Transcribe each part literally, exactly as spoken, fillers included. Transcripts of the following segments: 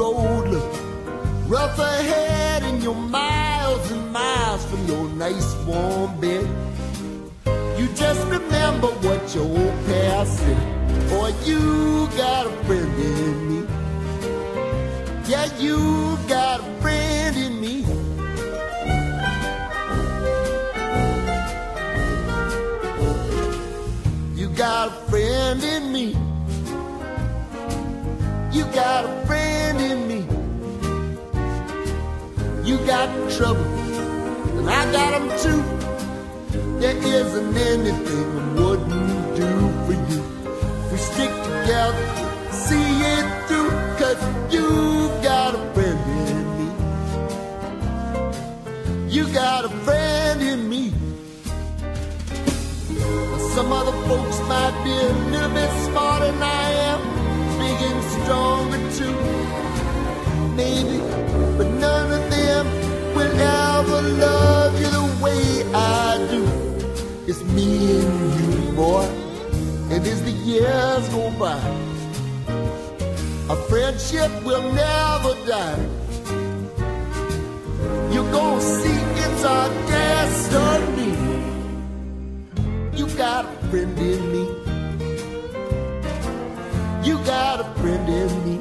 road look rough ahead and you're miles and miles from your nice warm bed. You just remember what your old past said. Boy, you got a friend in me. Yeah, you got a friend in me. You got a friend in me. You got a friend in me. You got trouble, and I got them too. There isn't anything I wouldn't do for you. We stick together, see it through, 'cause you got a friend in me. You got a friend in me. Some other folks might be a little bit smarter than I am, big and stronger too, maybe, but none of them will ever love you the way I do. It's me and you, boy, and as the years go by, our friendship will never die. You're gonna see it's our destiny. You got a friend in me. You got a friend in me.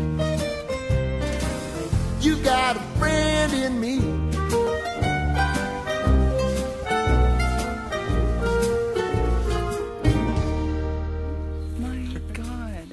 You got a friend in me. My God.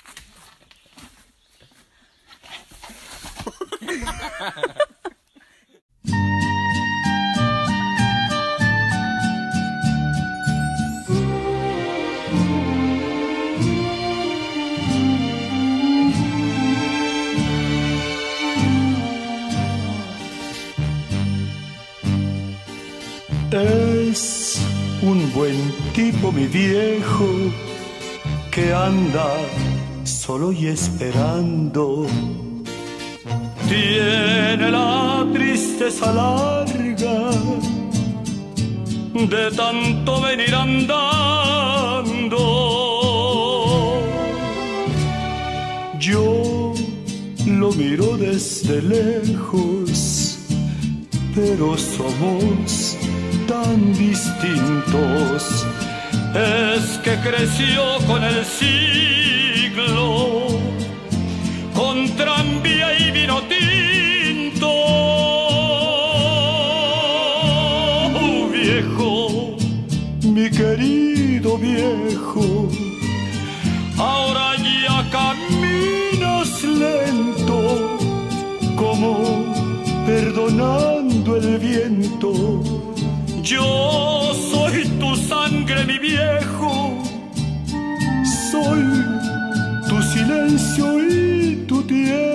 Es un buen tipo mi viejo que anda solo y esperando. Tiene la tristeza larga de tanto venir andando. Yo lo miro desde lejos, pero somos tan distintos. Es que creció con el siglo, con tranvía y vino tinto. Oh, viejo, mi querido viejo, ahora ya caminas lento, como perdonando el viento. Yo soy tu sangre, mi viejo, soy tu silencio y tu tierra.